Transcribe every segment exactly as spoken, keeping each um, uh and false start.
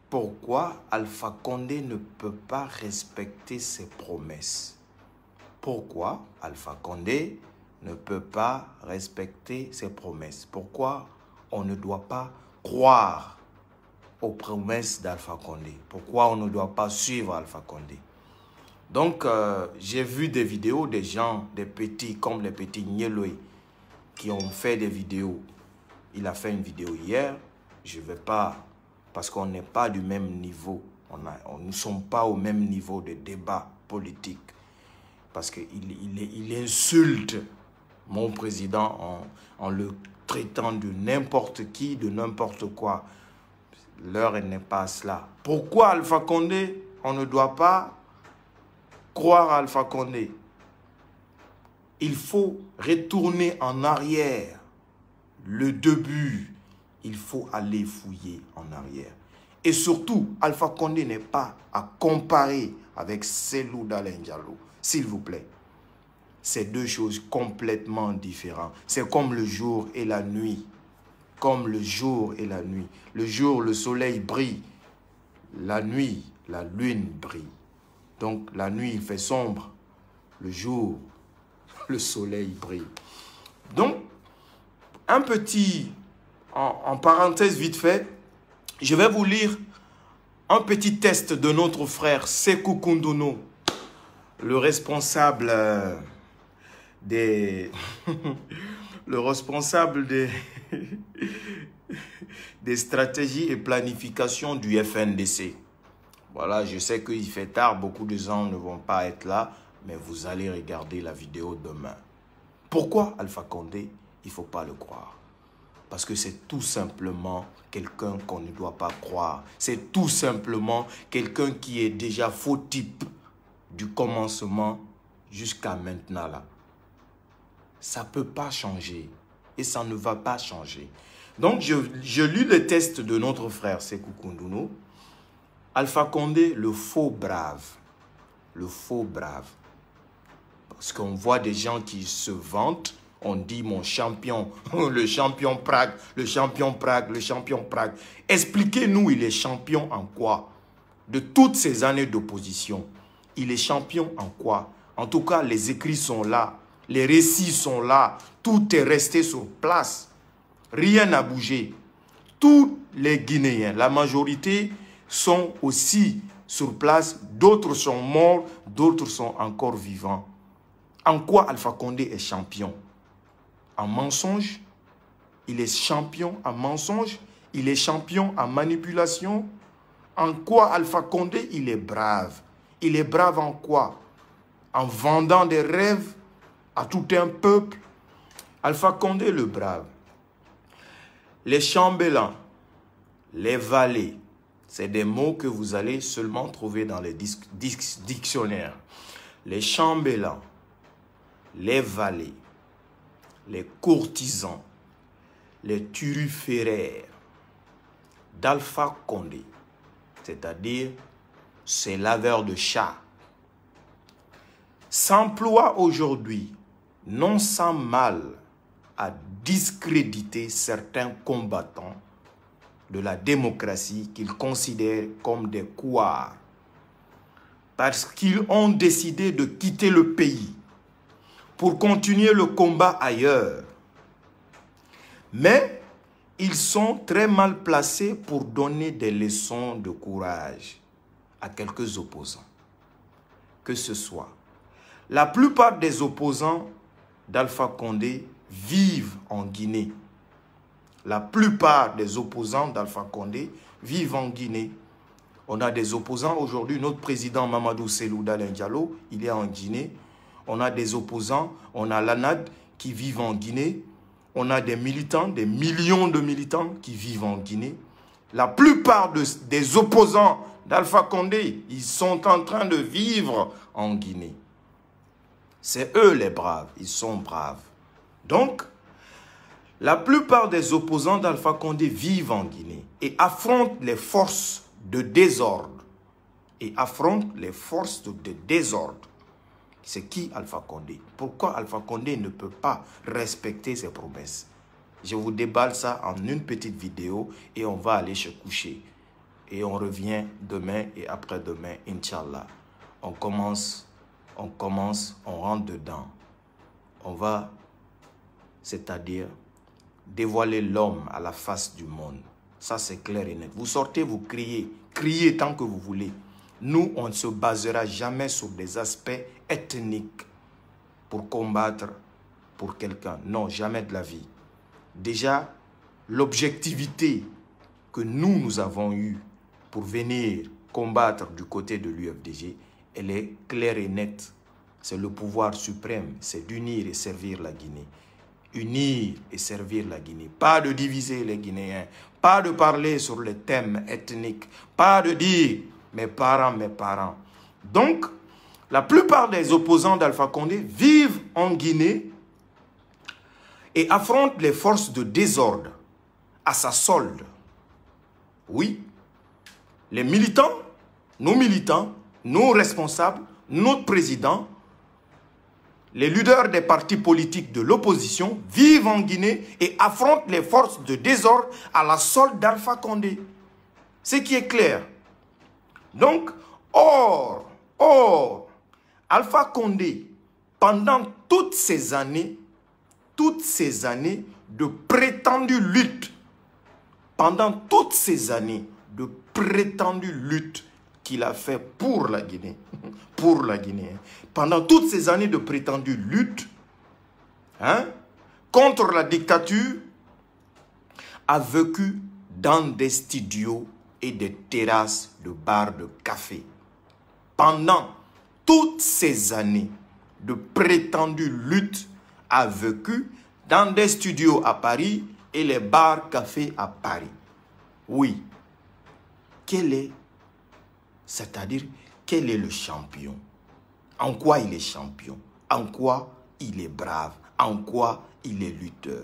pourquoi Alpha Condé ne peut pas respecter ses promesses. Pourquoi Alpha Condé ne peut pas respecter ses promesses. Pourquoi on ne doit pas croire aux promesses d'Alpha Condé. Pourquoi on ne doit pas suivre Alpha Condé. Donc, euh, j'ai vu des vidéos des gens, des petits, comme les petits Nyeloé, qui ont fait des vidéos. Il a fait une vidéo hier. Je ne vais pas, parce qu'on n'est pas du même niveau. On a, on, nous ne sommes pas au même niveau de débat politique. Parce qu'il il, il insulte mon président en, en le traitant de n'importe qui, de n'importe quoi. L'heure n'est pas à cela. Pourquoi Alpha Condé, on ne doit pas croire à Alpha Condé? Il faut retourner en arrière. Le début, il faut aller fouiller en arrière. Et surtout, Alpha Condé n'est pas à comparer avec Cellou Dalein Diallo. S'il vous plaît. C'est deux choses complètement différentes. C'est comme le jour et la nuit. Comme le jour et la nuit. Le jour, le soleil brille. La nuit, la lune brille. Donc, la nuit, il fait sombre. Le jour, le soleil brille. Donc, un petit, en, en parenthèse vite fait, je vais vous lire un petit test de notre frère Sékou Koundono, le responsable euh, des... le responsable des... des stratégies et planification du F N D C. Voilà, je sais qu'il fait tard, beaucoup de gens ne vont pas être là, mais vous allez regarder la vidéo demain. Pourquoi Alpha Condé, il ne faut pas le croire? Parce que c'est tout simplement quelqu'un qu'on ne doit pas croire. C'est tout simplement quelqu'un qui est déjà faux type du commencement jusqu'à maintenant là. Ça ne peut pas changer et ça ne va pas changer. Donc, je, je lis le test de notre frère Sékou Koundono. Alpha Condé, le faux brave. Le faux brave. Parce qu'on voit des gens qui se vantent. On dit mon champion, le champion Prague, le champion Prague, le champion Prague. Expliquez-nous, il est champion en quoi? De toutes ces années d'opposition, il est champion en quoi? En tout cas, les écrits sont là. Les récits sont là. Tout est resté sur place. Rien n'a bougé. Tous les Guinéens, la majorité, sont aussi sur place. D'autres sont morts, d'autres sont encore vivants. En quoi Alpha Condé est champion? En mensonge? Il est champion en mensonge? Il est champion en manipulation? En quoi Alpha Condé, il est brave? Il est brave en quoi? En vendant des rêves à tout un peuple? Alpha Condé, le brave. Les chambellans, les valets, c'est des mots que vous allez seulement trouver dans les dictionnaires. Les chambellans, les valets, les courtisans, les turiféraires d'Alpha Condé, c'est-à-dire ces laveurs de chats, s'emploient aujourd'hui, non sans mal, à discréditer certains combattants de la démocratie qu'ils considèrent comme des couards, parce qu'ils ont décidé de quitter le pays pour continuer le combat ailleurs. Mais ils sont très mal placés pour donner des leçons de courage à quelques opposants. Que ce soit. La plupart des opposants d'Alpha Condé vivent en Guinée. La plupart des opposants d'Alpha Condé vivent en Guinée. On a des opposants aujourd'hui. Notre président Mamadou Cellou Dalein Diallo, il est en Guinée. On a des opposants, on a l'A N A D qui vivent en Guinée. On a des militants, des millions de militants qui vivent en Guinée. La plupart de, des opposants d'Alpha Condé, ils sont en train de vivre en Guinée. C'est eux les braves, ils sont braves. Donc, la plupart des opposants d'Alpha Condé vivent en Guinée et affrontent les forces de désordre. Et affrontent les forces de, de désordre. C'est qui Alpha Condé? Pourquoi Alpha Condé ne peut pas respecter ses promesses? Je vous déballe ça en une petite vidéo et on va aller se coucher. et on revient demain et après-demain, Inch'Allah. On commence, on commence, on rentre dedans. On va, c'est-à-dire, dévoiler l'homme à la face du monde. Ça, c'est clair et net. Vous sortez, vous criez. Criez tant que vous voulez. Nous, on ne se basera jamais sur des aspects ethniques pour combattre pour quelqu'un. Non, jamais de la vie. Déjà, l'objectivité que nous, nous avons eue pour venir combattre du côté de l'U F D G, elle est claire et nette. C'est le pouvoir suprême, c'est d'unir et servir la Guinée. Unir et servir la Guinée. Pas de diviser les Guinéens, pas de parler sur les thèmes ethniques, pas de dire mes parents, mes parents. Donc, la plupart des opposants d'Alpha Condé vivent en Guinée et affrontent les forces de désordre à sa solde. Oui, les militants, nos militants, nos responsables, notre président, les leaders des partis politiques de l'opposition vivent en Guinée et affrontent les forces de désordre à la solde d'Alpha Condé. Ce qui est clair. Donc, or, or, Alpha Condé, pendant toutes ces années, toutes ces années de prétendue lutte, pendant toutes ces années de prétendue lutte qu'il a fait pour la Guinée, pour la Guinée, pendant toutes ces années de prétendue lutte hein, contre la dictature, a vécu dans des studios et des terrasses de bars de café. Pendant toutes ces années de prétendue lutte, a vécu dans des studios à Paris et les bars cafés à Paris. Oui. Quel est, c'est-à-dire, quel est le champion? En quoi il est champion? En quoi il est brave? En quoi il est lutteur?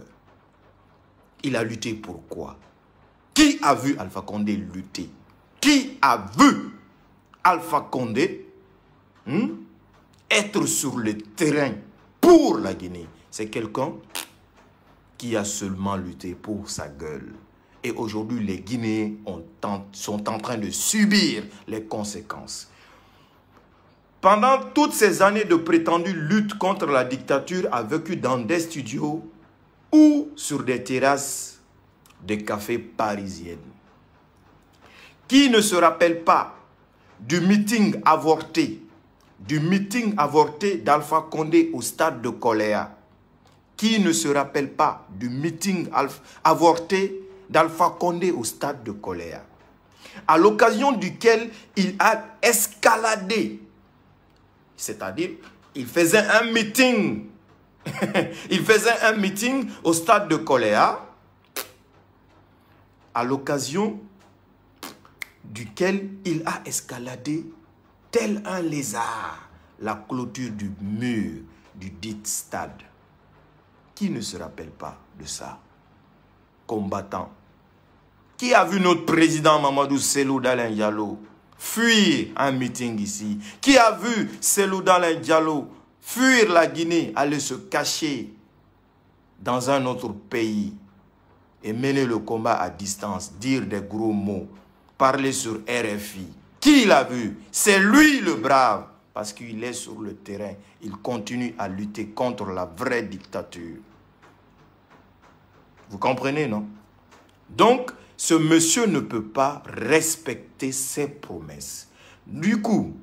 Il a lutté pour quoi? Qui a vu Alpha Condé lutter? Qui a vu Alpha Condé hmm, être sur le terrain pour la Guinée? C'est quelqu'un qui a seulement lutté pour sa gueule. Et aujourd'hui, les Guinéens ont, sont en train de subir les conséquences. Pendant toutes ces années de prétendue lutte contre la dictature, a vécu dans des studios ou sur des terrasses des cafés parisiennes. Qui ne se rappelle pas du meeting avorté, du meeting avorté d'Alpha Condé au stade de Koléa? Qui ne se rappelle pas du meeting avorté d'Alpha Condé au stade de Koléa, à l'occasion duquel il a escaladé, c'est-à-dire il faisait un meeting, il faisait un meeting au stade de Koléa, à l'occasion duquel il a escaladé tel un lézard la clôture du mur du dit stade. Qui ne se rappelle pas de ça? Combattant. Qui a vu notre président Mamadou Cellou Dalein Diallo fuir un meeting ici? Qui a vu Cellou Dalein Diallo fuir la Guinée, aller se cacher dans un autre pays et mener le combat à distance, dire des gros mots, parler sur R F I? Qui l'a vu? C'est lui le brave, parce qu'il est sur le terrain. Il continue à lutter contre la vraie dictature. Vous comprenez, non? Donc, ce monsieur ne peut pas respecter ses promesses. Du coup,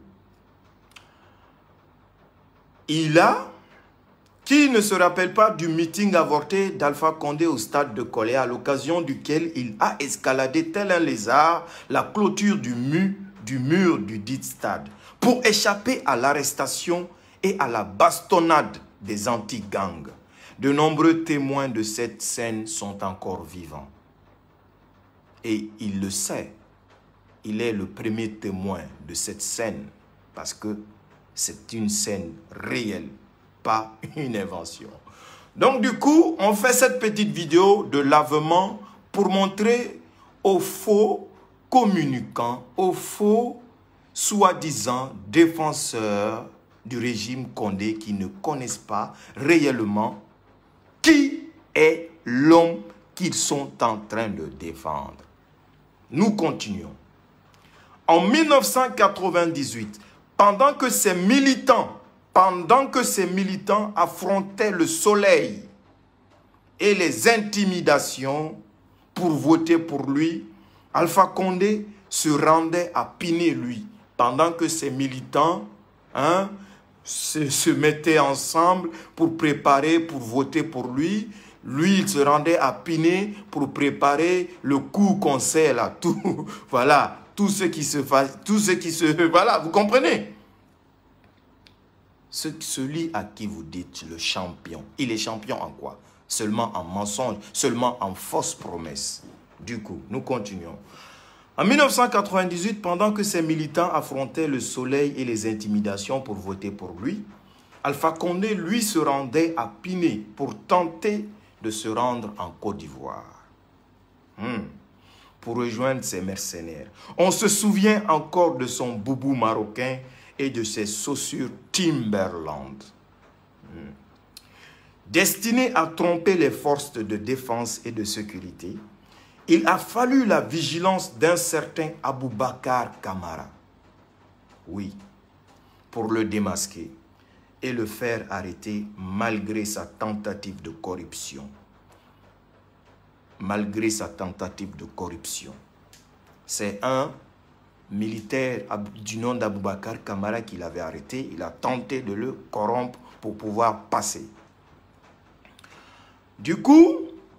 il a... Qui ne se rappelle pas du meeting avorté d'Alpha Condé au stade de Koléa, à l'occasion duquel il a escaladé tel un lézard la clôture du mur, du mur du dit stade pour échapper à l'arrestation et à la bastonnade des anti-gangs? De nombreux témoins de cette scène sont encore vivants. Et il le sait. Il est le premier témoin de cette scène parce que c'est une scène réelle, pas une invention. Donc du coup, on fait cette petite vidéo de lavement pour montrer aux faux communicants, aux faux soi-disant défenseurs du régime Condé qui ne connaissent pas réellement qui est l'homme qu'ils sont en train de défendre. Nous continuons. En mille neuf cent quatre-vingt-dix-huit, pendant que ces militants, pendant que ces militants affrontaient le soleil et les intimidations pour voter pour lui, Alpha Condé se rendait à Piné, lui. Pendant que ces militants hein, se, se mettaient ensemble pour préparer, pour voter pour lui, lui, il se rendait à Piné pour préparer le coup conseil là, tout, voilà, tout ce qui se fasse, tout ce qui se, voilà, vous comprenez? Ce, celui à qui vous dites le champion, il est champion en quoi? Seulement en mensonge, seulement en fausses promesses. Du coup, nous continuons. En mille neuf cent quatre-vingt-dix-huit, pendant que ces militants affrontaient le soleil et les intimidations pour voter pour lui, Alpha Condé, lui, se rendait à Piné pour tenter de se rendre en Côte d'Ivoire. Hmm. Pour rejoindre ses mercenaires. On se souvient encore de son boubou marocain et de ses chaussures Timberland. Hmm. Destiné à tromper les forces de défense et de sécurité, il a fallu la vigilance d'un certain Aboubacar Camara. Oui, pour le démasquer et le faire arrêter malgré sa tentative de corruption. Malgré sa tentative de corruption. C'est un militaire du nom d'Aboubacar Camara qui l'avait arrêté. Il a tenté de le corrompre pour pouvoir passer. Du coup,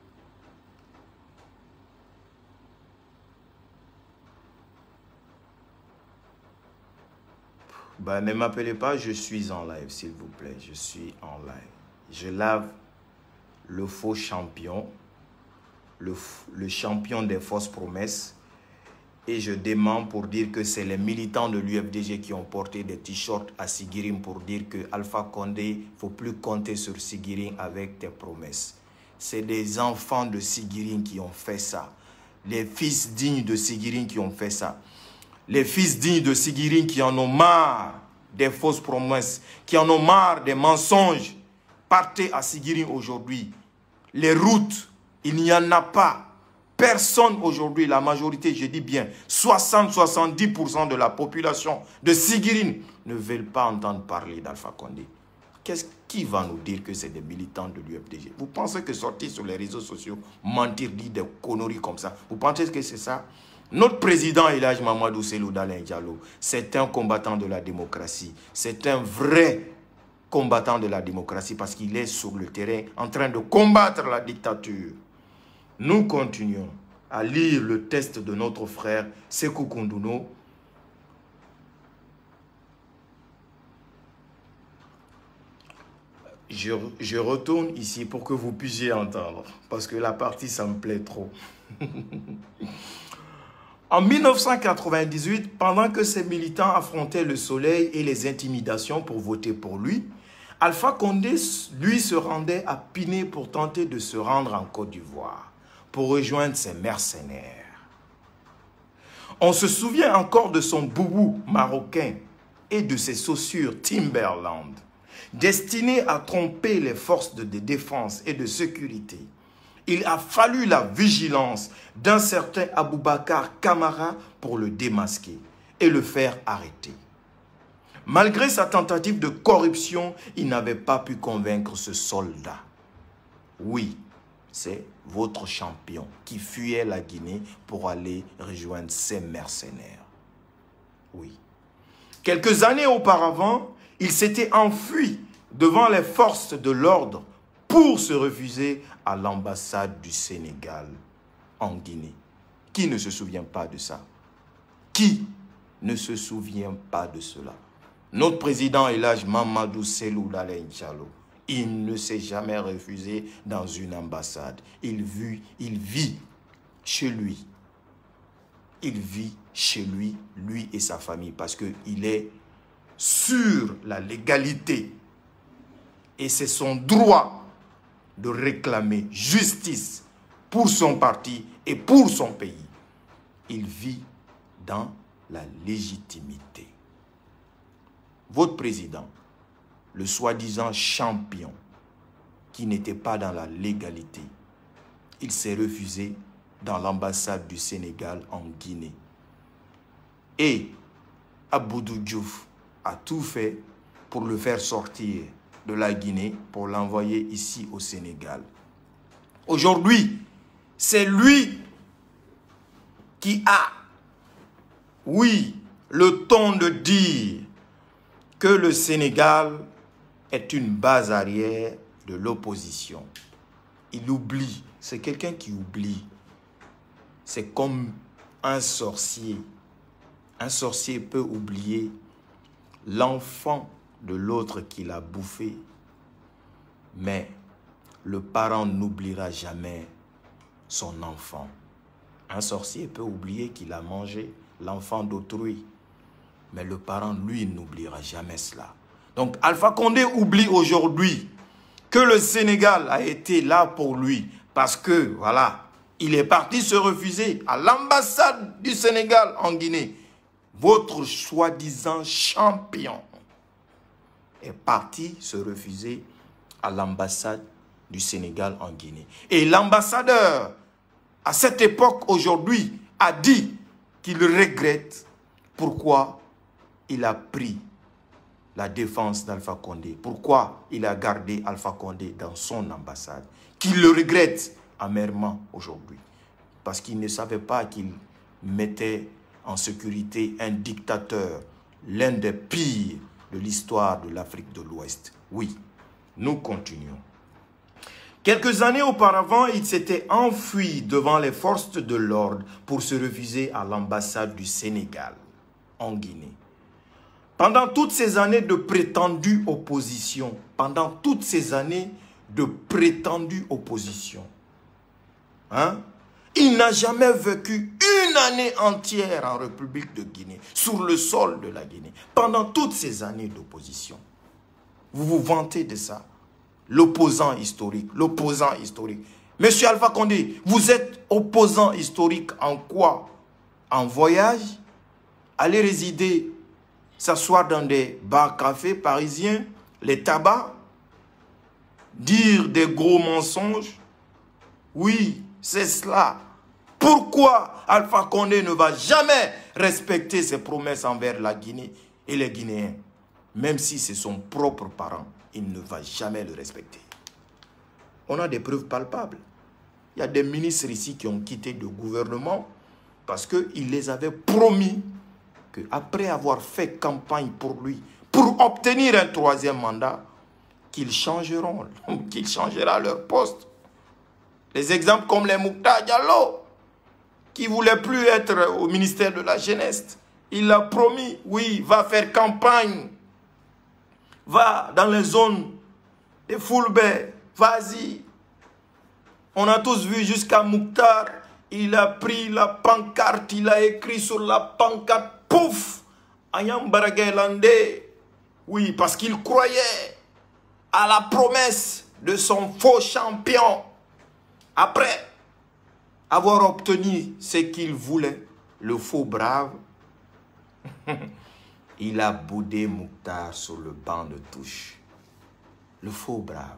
bah, ne m'appelez pas, je suis en live, s'il vous plaît. Je suis en live. Je lave le faux champion, le, le champion des fausses promesses. Et je dément pour dire que c'est les militants de l'U F D G qui ont porté des t-shirts à Sigirim pour dire que Alpha Condé, il ne faut plus compter sur Sigirim avec tes promesses. C'est des enfants de Sigirim qui ont fait ça. Les fils dignes de Sigirim qui ont fait ça. Les fils dignes de Sigirim qui en ont marre des fausses promesses, qui en ont marre des mensonges. Partez à Sigirim aujourd'hui. Les routes, il n'y en a pas. Personne aujourd'hui, la majorité, je dis bien, soixante à soixante-dix pour cent de la population de Sigirim ne veulent pas entendre parler d'Alpha Condé. Qu'est-ce qui va nous dire que c'est des militants de l'U F D G? Vous pensez que sortir sur les réseaux sociaux, mentir, dire des conneries comme ça, vous pensez que c'est ça? Notre président Elhadji Mamadou Cellou Dalein Diallo, c'est un combattant de la démocratie. C'est un vrai combattant de la démocratie parce qu'il est sur le terrain en train de combattre la dictature. Nous continuons à lire le test de notre frère Sékou Koundouno. Je, je retourne ici pour que vous puissiez entendre, parce que la partie, ça me plaît trop. En mille neuf cent quatre-vingt-dix-huit, pendant que ces militants affrontaient le soleil et les intimidations pour voter pour lui, Alpha Condé, lui, se rendait à Piné pour tenter de se rendre en Côte d'Ivoire, pour rejoindre ses mercenaires. On se souvient encore de son boubou marocain et de ses chaussures Timberland, destinées à tromper les forces de défense et de sécurité. Il a fallu la vigilance d'un certain Aboubacar Camara pour le démasquer et le faire arrêter. Malgré sa tentative de corruption, il n'avait pas pu convaincre ce soldat. Oui, c'est votre champion qui fuyait la Guinée pour aller rejoindre ses mercenaires. Oui. Quelques années auparavant, il s'était enfui devant les forces de l'ordre pour se refuser à l'ambassade du Sénégal en Guinée. Qui ne se souvient pas de ça? Qui ne se souvient pas de cela? Notre président Elhadji Mamadou Cellou Dalein Diallo, il ne s'est jamais refusé dans une ambassade. Il vit, il vit chez lui. Il vit chez lui, lui et sa famille, parce qu'il est sur la légalité. Et c'est son droit de réclamer justice pour son parti et pour son pays. Il vit dans la légitimité. Votre président, le soi-disant champion, qui n'était pas dans la légalité, il s'est refusé dans l'ambassade du Sénégal en Guinée. Et Abdoudou Diouf a tout fait pour le faire sortir de la Guinée, pour l'envoyer ici au Sénégal. Aujourd'hui, c'est lui qui a, oui, le ton de dire que le Sénégal est une base arrière de l'opposition. Il oublie, c'est quelqu'un qui oublie. C'est comme un sorcier. Un sorcier peut oublier l'enfant de l'autre qu'il a bouffé, mais le parent n'oubliera jamais son enfant. Un sorcier peut oublier qu'il a mangé l'enfant d'autrui, mais le parent, lui, n'oubliera jamais cela. Donc Alpha Condé oublie aujourd'hui que le Sénégal a été là pour lui, parce que, voilà, il est parti se refuser à l'ambassade du Sénégal en Guinée. Votre soi-disant champion est parti se refuser à l'ambassade du Sénégal en Guinée. Et l'ambassadeur, à cette époque, aujourd'hui, a dit qu'il regrette pourquoi il a pris la défense d'Alpha Condé, pourquoi il a gardé Alpha Condé dans son ambassade, qu'il le regrette amèrement aujourd'hui, parce qu'il ne savait pas qu'il mettait en sécurité un dictateur, l'un des pires de l'histoire de l'Afrique de l'Ouest. Oui, nous continuons. Quelques années auparavant, il s'était enfui devant les forces de l'ordre pour se refuser à l'ambassade du Sénégal en Guinée. Pendant toutes ces années de prétendue opposition, pendant toutes ces années de prétendue opposition, hein, il n'a jamais vécu une année entière en République de Guinée, sur le sol de la Guinée, pendant toutes ces années d'opposition. Vous vous vantez de ça. L'opposant historique, l'opposant historique. Monsieur Alpha Condé, vous êtes opposant historique en quoi? En voyage? Aller résider, s'asseoir dans des bars-cafés parisiens, les tabacs? Dire des gros mensonges? Oui, c'est cela. Pourquoi Alpha Condé ne va jamais respecter ses promesses envers la Guinée et les Guinéens? Même si c'est son propre parent, il ne va jamais le respecter. On a des preuves palpables. Il y a des ministres ici qui ont quitté le gouvernement parce qu'il les avait promis qu'après avoir fait campagne pour lui, pour obtenir un troisième mandat, qu'ils changeront, qu'il changera leur poste. Les exemples comme les Mouktar Diallo, qui ne voulait plus être au ministère de la Jeunesse. Il a promis, oui, va faire campagne. Va dans les zones des Fulbert, vas-y. On a tous vu jusqu'à Mouktar, il a pris la pancarte, il a écrit sur la pancarte, pouf, Ayam Baragaylande. Oui, parce qu'il croyait à la promesse de son faux champion. Après avoir obtenu ce qu'il voulait, le faux brave, il a boudé Mouktar sur le banc de touche. Le faux brave.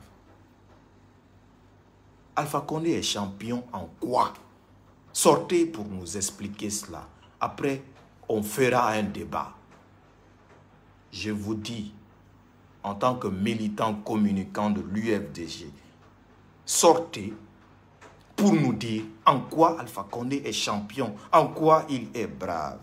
Alpha Condé est champion en quoi? Sortez pour nous expliquer cela. Après, on fera un débat. Je vous dis, en tant que militant communicant de l'U F D G, sortez pour nous dire en quoi Alpha Condé est champion, en quoi il est brave.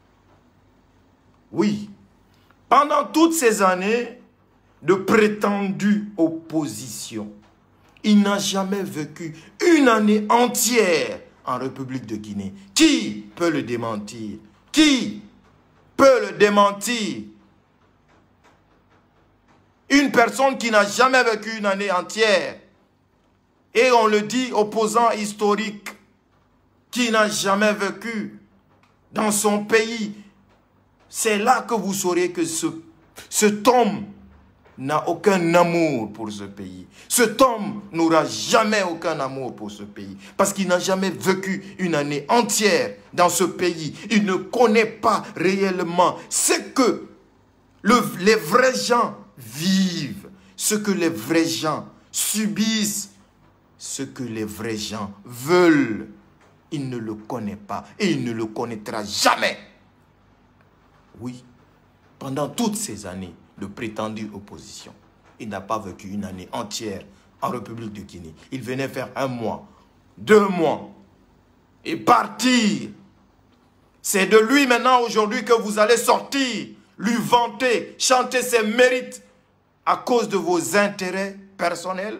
Oui, pendant toutes ces années de prétendue opposition, il n'a jamais vécu une année entière en République de Guinée. Qui peut le démentir? Qui peut le démentir? Une personne qui n'a jamais vécu une année entière, et on le dit opposant historique, qui n'a jamais vécu dans son pays, c'est là que vous saurez que ce, cet homme n'a aucun amour pour ce pays. Cet homme n'aura jamais aucun amour pour ce pays. Parce qu'il n'a jamais vécu une année entière dans ce pays. Il ne connaît pas réellement ce que le, les vrais gens vivent, ce que les vrais gens subissent, ce que les vrais gens veulent. Il ne le connaît pas et il ne le connaîtra jamais. Oui, pendant toutes ces années de prétendue opposition, il n'a pas vécu une année entière en République de Guinée. Il venait faire un mois, deux mois et partir. C'est de lui maintenant aujourd'hui que vous allez sortir, lui vanter, chanter ses mérites à cause de vos intérêts personnels.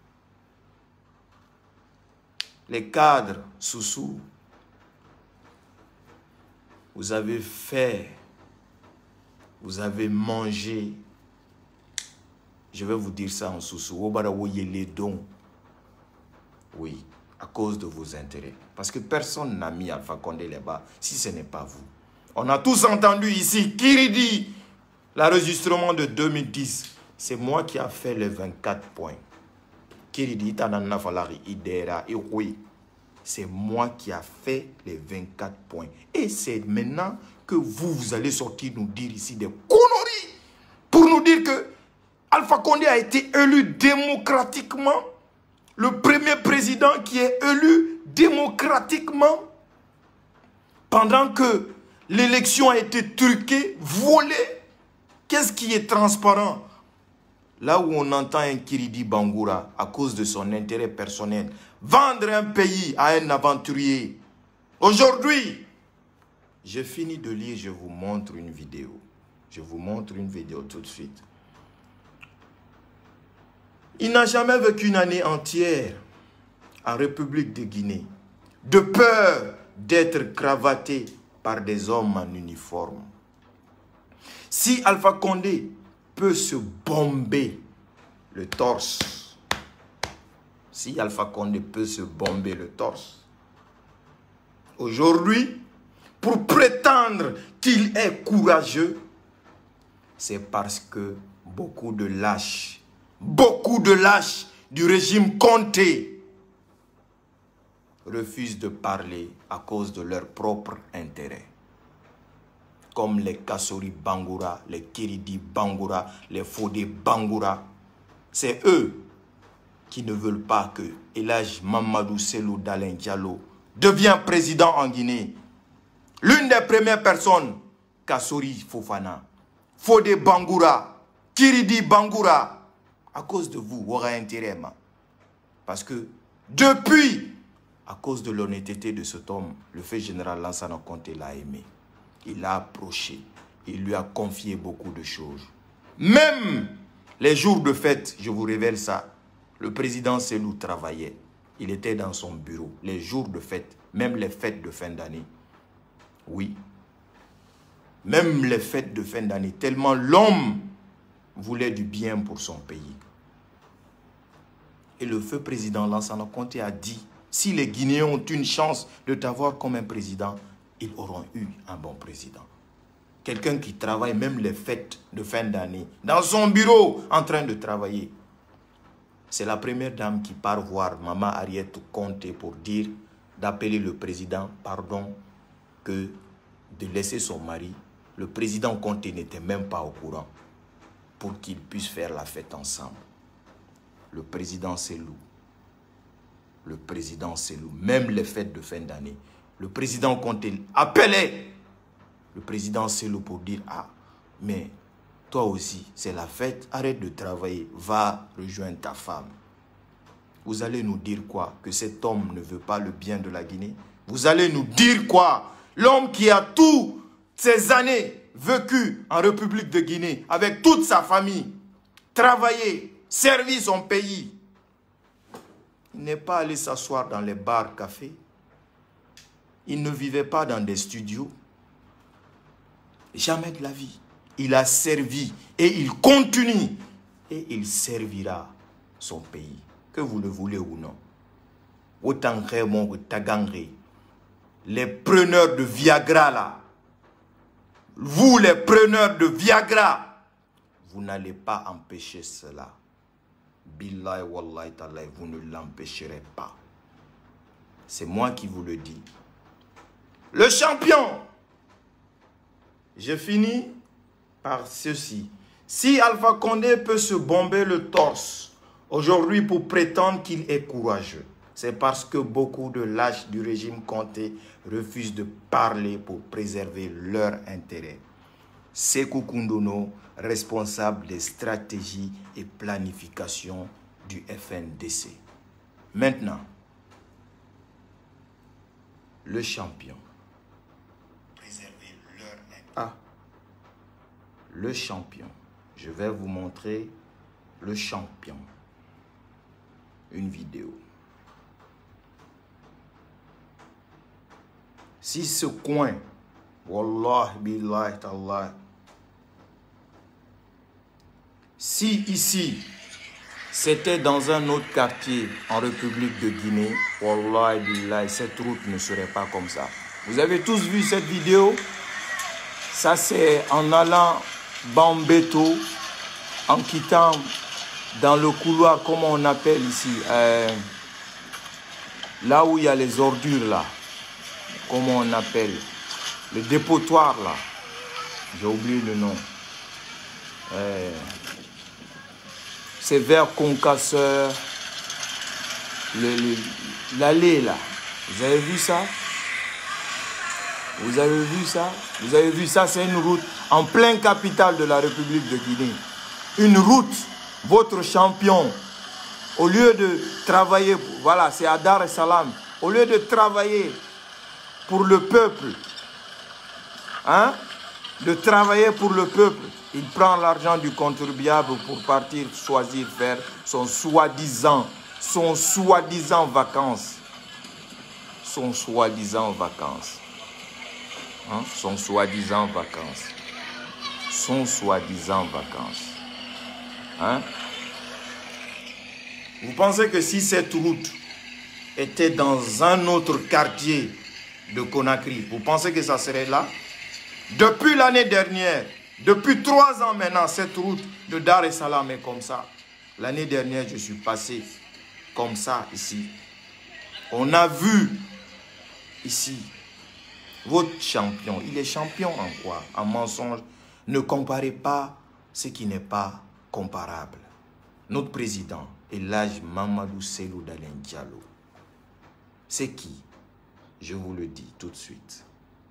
Les cadres sous-sous, vous avez fait, vous avez mangé, je vais vous dire ça en sous-sous, les dons, oui, à cause de vos intérêts. Parce que personne n'a mis Alpha Condé là-bas, si ce n'est pas vous. On a tous entendu ici, Kiridi, l'enregistrement de deux mille dix, c'est moi qui a fait les vingt-quatre points. Kiridi, c'est moi qui a fait les vingt-quatre points. Et c'est maintenant que vous, vous allez sortir nous dire ici des conneries pour nous dire que Alpha Condé a été élu démocratiquement, le premier président qui est élu démocratiquement, pendant que l'élection a été truquée, volée. Qu'est-ce qui est transparent? Là où on entend un Kiridi Bangoura à cause de son intérêt personnel, vendre un pays à un aventurier. Aujourd'hui, j'ai fini de lire, je vous montre une vidéo. Je vous montre une vidéo tout de suite. Il n'a jamais vécu une année entière en République de Guinée, de peur d'être cravaté par des hommes en uniforme. Si Alpha Condé peut se bomber le torse, si Alpha Condé peut se bomber le torse, aujourd'hui, pour prétendre qu'il est courageux, c'est parce que beaucoup de lâches, beaucoup de lâches du régime Conté refusent de parler à cause de leur propre intérêt. Comme les Kassori Bangoura, les Kiridi Bangoura, les Fodé Bangoura. C'est eux qui ne veulent pas que El Hadji Mamadou Cellou Dalein Diallo devienne président en Guinée. L'une des premières personnes, Kassori Fofana, Fodé Bangoura, Kiridi Bangoura, à cause de vous, aura intérêt. Parce que depuis, à cause de l'honnêteté de cet homme, le fait général Lansana Conté l'a aimé. Il l'a approché. Il lui a confié beaucoup de choses. Même les jours de fête, je vous révèle ça, le président Cellou travaillait. Il était dans son bureau. Les jours de fête, même les fêtes de fin d'année. Oui. Même les fêtes de fin d'année. Tellement l'homme voulait du bien pour son pays. Et le feu président Lansana Conté a dit, si les Guinéens ont une chance de t'avoir comme un président, ils auront eu un bon président. Quelqu'un qui travaille même les fêtes de fin d'année, dans son bureau, en train de travailler. C'est la première dame qui part voir Maman Ariette Conté pour dire, d'appeler le président, pardon, que de laisser son mari. Le président Conté n'était même pas au courant pour qu'ils puissent faire la fête ensemble. Le président Cellou, le président Cellou, même les fêtes de fin d'année, le président Conté appelait le président Cellou pour dire, ah, mais toi aussi, c'est la fête, arrête de travailler, va rejoindre ta femme. Vous allez nous dire quoi? Que cet homme ne veut pas le bien de la Guinée? Vous allez nous dire quoi? L'homme qui a toutes ces années vécu en République de Guinée, avec toute sa famille, travaillé, servi son pays, il n'est pas allé s'asseoir dans les bars, cafés. Il ne vivait pas dans des studios. Jamais de la vie. Il a servi et il continue. Et il servira son pays. Que vous le voulez ou non. Les preneurs de Viagra là. Vous les preneurs de Viagra. Vous n'allez pas empêcher cela. Billahi wallahi ta'ala, vous ne l'empêcherez pas. C'est moi qui vous le dis. Le champion. Je finis par ceci. Si Alpha Condé peut se bomber le torse aujourd'hui pour prétendre qu'il est courageux, c'est parce que beaucoup de lâches du régime Conté refusent de parler pour préserver leur intérêt. Sékou Koundono, responsable des stratégies et planification du F N D C. Maintenant, le champion. Préservez leur ah, le champion. Je vais vous montrer le champion. Une vidéo. Si ce coin, Wallah, Billah, Tallah, si ici, c'était dans un autre quartier en République de Guinée, Wallah, Billah, cette route ne serait pas comme ça. Vous avez tous vu cette vidéo? Ça, c'est en allant Bambeto, en quittant dans le couloir, comment on appelle ici, euh, là où il y a les ordures, là. Comment on appelle? Le dépotoir, là. J'ai oublié le nom. Euh, C'est vers Concasseur. L'allée, là. Vous avez vu ça? Vous avez vu ça? Vous avez vu ça? C'est une route en pleine capitale de la République de Guinée. Une route, votre champion, au lieu de travailler, voilà, c'est à Dar es Salaam, au lieu de travailler pour le peuple, hein, de travailler pour le peuple, il prend l'argent du contribuable pour partir choisir faire son soi-disant, son soi-disant vacances. Son soi-disant vacances. Hein? Son soi-disant vacances. Son soi-disant vacances. Hein? Vous pensez que si cette route était dans un autre quartier de Conakry, vous pensez que ça serait là? Depuis l'année dernière, depuis trois ans maintenant, cette route de Dar es Salaam est comme ça. L'année dernière, je suis passé comme ça ici. On a vu ici votre champion. Il est champion en quoi? En mensonge. Ne comparez pas ce qui n'est pas comparable. Notre président, Elhadji Mamadou Cellou Dalein Diallo, c'est qui? Je vous le dis tout de suite.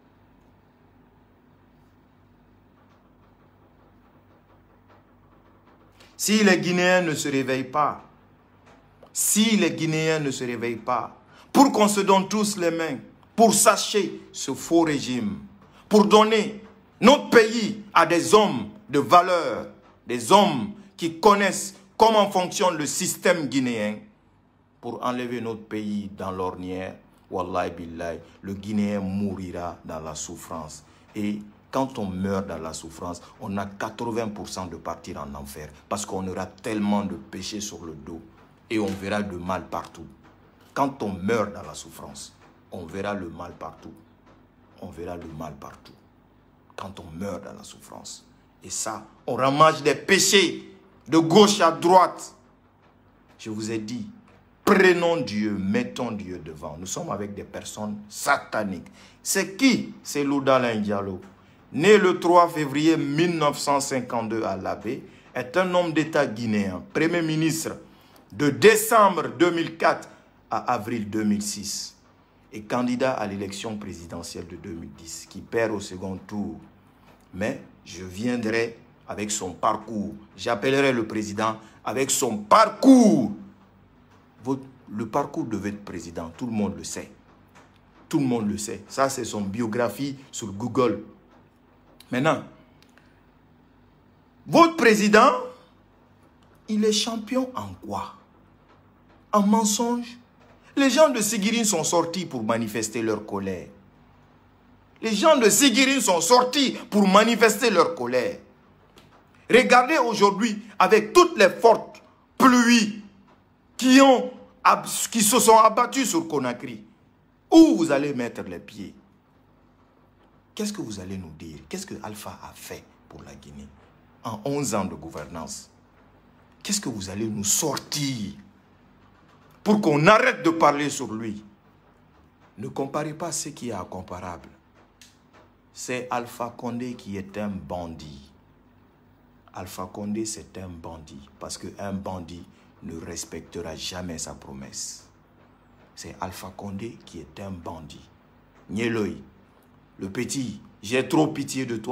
Si les Guinéens ne se réveillent pas, si les Guinéens ne se réveillent pas, pour qu'on se donne tous les mains, pour sacher ce faux régime, pour donner notre pays à des hommes de valeur, des hommes qui connaissent comment fonctionne le système guinéen, pour enlever notre pays dans l'ornière, wallahi billahi, le Guinéen mourira dans la souffrance. Et quand on meurt dans la souffrance, on a quatre-vingts pour cent de partir en enfer. Parce qu'on aura tellement de péchés sur le dos. Et on verra le mal partout. Quand on meurt dans la souffrance, on verra le mal partout. On verra le mal partout. Quand on meurt dans la souffrance. Et ça, on ramasse des péchés de gauche à droite. Je vous ai dit, prenons Dieu, mettons Dieu devant. Nous sommes avec des personnes sataniques. C'est qui? C'est Cellou Dalein Diallo. Né le trois février mille neuf cent cinquante-deux à Labé, est un homme d'État guinéen, Premier ministre de décembre deux mille quatre à avril deux mille six et candidat à l'élection présidentielle de deux mille dix, qui perd au second tour. Mais je viendrai avec son parcours. J'appellerai le président avec son parcours. Votre, le parcours de votre président, tout le monde le sait. Tout le monde le sait. Ça, c'est son biographie sur Google. Maintenant, votre président, il est champion en quoi? En mensonge. Les gens de Sigirine sont sortis pour manifester leur colère. Les gens de Sigirine sont sortis pour manifester leur colère. Regardez aujourd'hui, avec toutes les fortes pluies qui, ont, qui se sont abattues sur Conakry, où vous allez mettre les pieds? Qu'est-ce que vous allez nous dire? Qu'est-ce que Alpha a fait pour la Guinée en onze ans de gouvernance? Qu'est-ce que vous allez nous sortir pour qu'on arrête de parler sur lui? Ne comparez pas ce qui est incomparable. C'est Alpha Condé qui est un bandit. Alpha Condé, c'est un bandit. Parce qu'un bandit ne respectera jamais sa promesse. C'est Alpha Condé qui est un bandit. Nieloy, le petit, j'ai trop pitié de toi.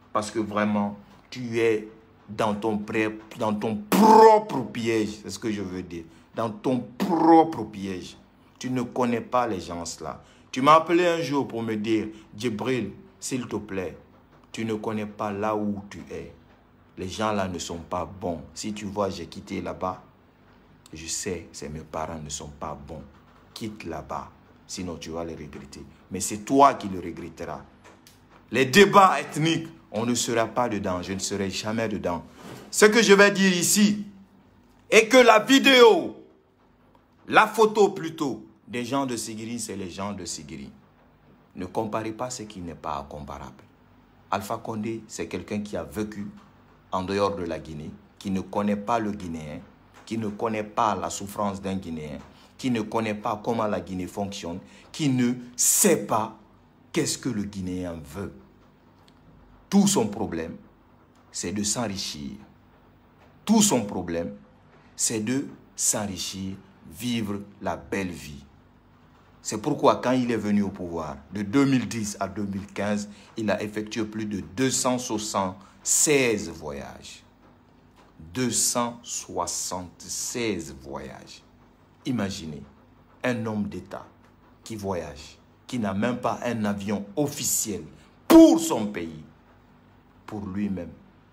Parce que vraiment, tu es dans ton, pré, dans ton propre piège. C'est ce que je veux dire. Dans ton propre piège. Tu ne connais pas les gens là. Tu m'as appelé un jour pour me dire, Djibril, s'il te plaît, tu ne connais pas là où tu es. Les gens là ne sont pas bons. Si tu vois, j'ai quitté là-bas, je sais, c'est mes parents ne sont pas bons. Quitte là-bas, sinon tu vas les regretter. Mais c'est toi qui le regretteras. Les débats ethniques, on ne sera pas dedans. Je ne serai jamais dedans. Ce que je vais dire ici est que la vidéo, la photo plutôt, des gens de Sigiri, c'est les gens de Sigiri. Ne comparez pas ce qui n'est pas comparable. Alpha Condé, c'est quelqu'un qui a vécu en dehors de la Guinée, qui ne connaît pas le Guinéen, qui ne connaît pas la souffrance d'un Guinéen, qui ne connaît pas comment la Guinée fonctionne, qui ne sait pas qu'est-ce que le Guinéen veut. Tout son problème, c'est de s'enrichir. Tout son problème, c'est de s'enrichir, vivre la belle vie. C'est pourquoi quand il est venu au pouvoir, de deux mille dix à deux mille quinze, il a effectué plus de deux cent soixante-seize voyages. deux cent soixante-seize voyages. Imaginez un homme d'État qui voyage, qui n'a même pas un avion officiel pour son pays, pour lui-même,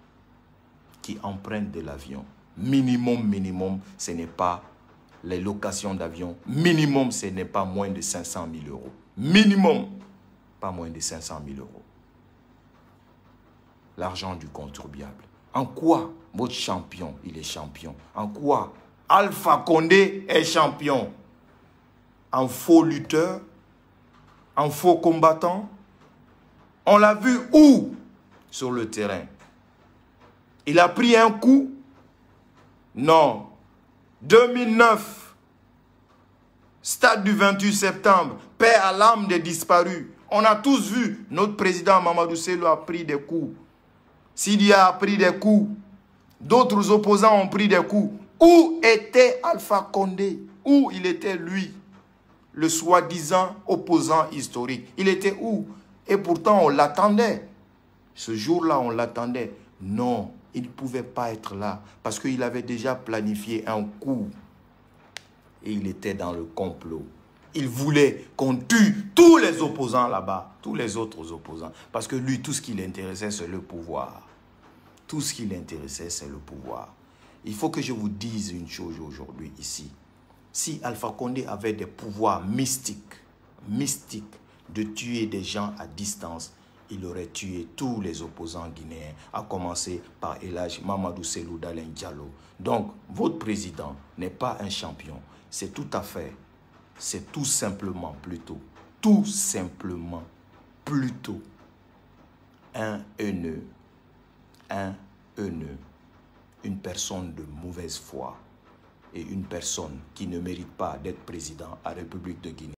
qui emprunte de l'avion. Minimum, minimum, ce n'est pas les locations d'avion. Minimum, ce n'est pas moins de cinq cent mille euros. Minimum, pas moins de cinq cent mille euros. L'argent du contribuable. En quoi votre champion, il est champion? En quoi Alpha Condé est champion? En faux lutteur? En faux combattant? On l'a vu où? Sur le terrain. Il a pris un coup? Non. deux mille neuf, stade du vingt-huit septembre, paix à l'âme des disparus. On a tous vu, notre président Mamadou Sello a pris des coups. Sidia a pris des coups. D'autres opposants ont pris des coups. Où était Alpha Condé? Où il était lui? Le soi-disant opposant historique. Il était où? Et pourtant on l'attendait. Ce jour-là on l'attendait. Non, il ne pouvait pas être là. Parce qu'il avait déjà planifié un coup. Et il était dans le complot. Il voulait qu'on tue tous les opposants là-bas. Tous les autres opposants. Parce que lui, tout ce qui l'intéressait, c'est le pouvoir. Tout ce qui l'intéressait, c'est le pouvoir. Il faut que je vous dise une chose aujourd'hui ici. Si Alpha Condé avait des pouvoirs mystiques, mystiques, de tuer des gens à distance, il aurait tué tous les opposants guinéens, à commencer par El Hadji Mamadou Sello Dalein Diallo. Donc, votre président n'est pas un champion. C'est tout à fait, c'est tout simplement plutôt, tout simplement plutôt un haineux, un haineux, une personne de mauvaise foi et une personne qui ne mérite pas d'être président à la République de Guinée.